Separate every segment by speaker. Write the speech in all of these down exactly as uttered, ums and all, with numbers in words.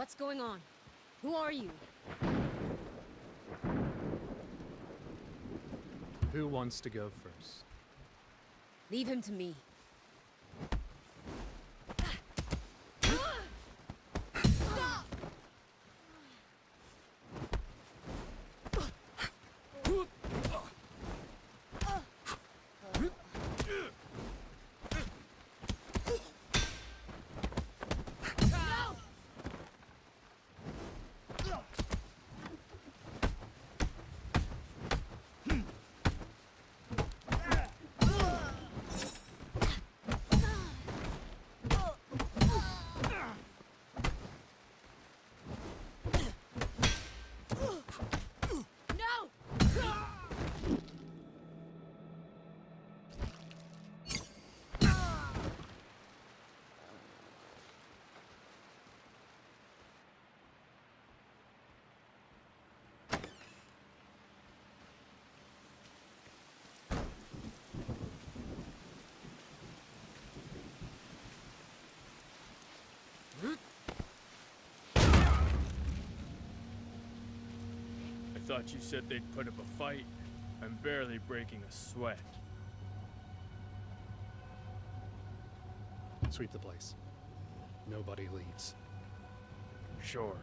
Speaker 1: What's going on? Who are you?
Speaker 2: Who wants to go first?
Speaker 1: Leave him to me.
Speaker 3: I thought you said they'd put up a fight. I'm barely breaking a sweat.
Speaker 2: Sweep the place. Nobody leaves.
Speaker 3: Sure.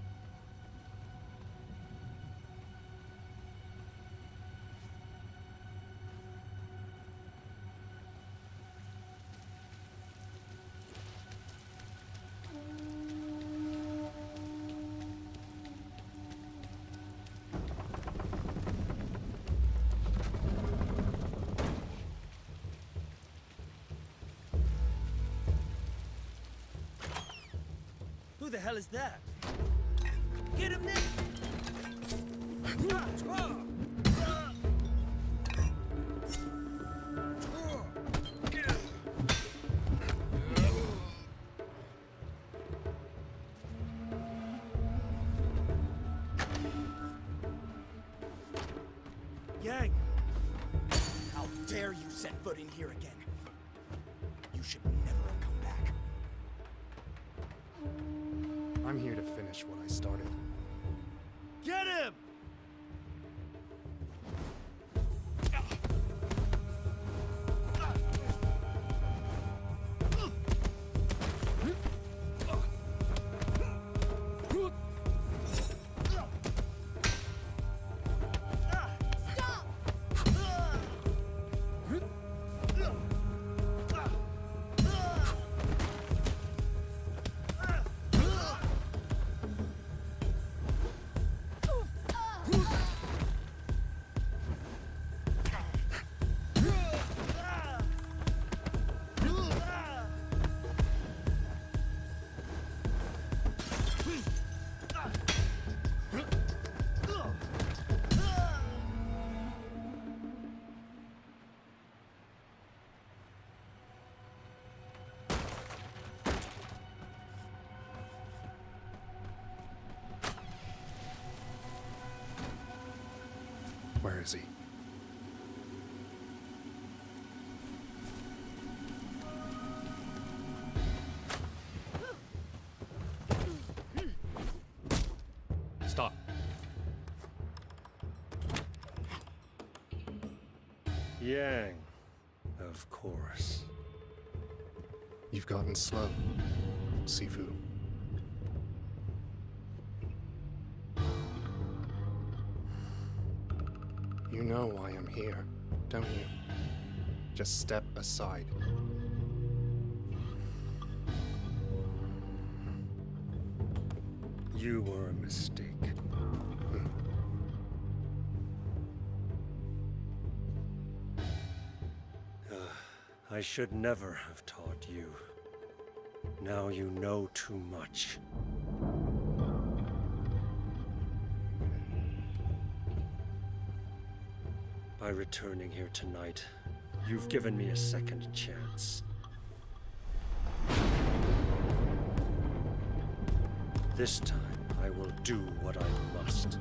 Speaker 4: Who the hell is that? Get him, Nick! Yang!
Speaker 5: How dare you set foot in here again? You should never have come back.
Speaker 2: I'm here to finish what I started.
Speaker 4: Get him!
Speaker 2: Where is he? Stop.
Speaker 6: Yang, of course.
Speaker 2: You've gotten slow, Sifu. You know why I'm here, don't you? Just step aside.
Speaker 6: You were a mistake.
Speaker 2: Hmm.
Speaker 6: Uh, I should never have taught you. Now you know too much. By returning here tonight, you've given me a second chance. This time, I will do what I must.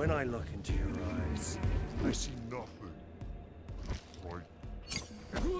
Speaker 6: When I look into your eyes,
Speaker 7: I see nothing. Right?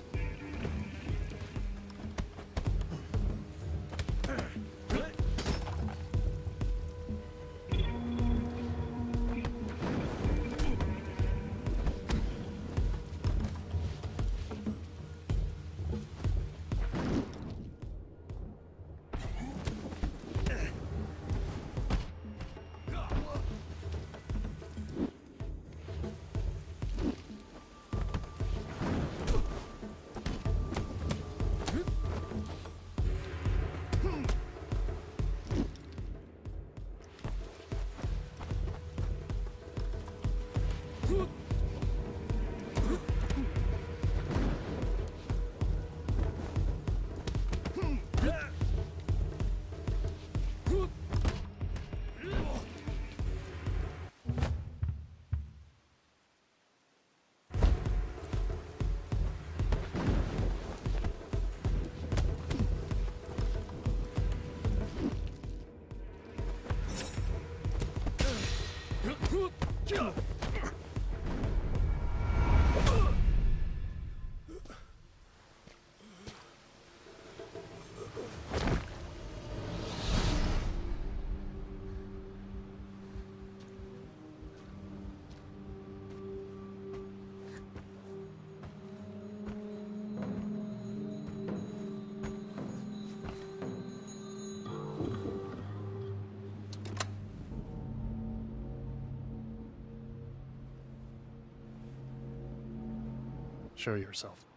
Speaker 2: Show yourself.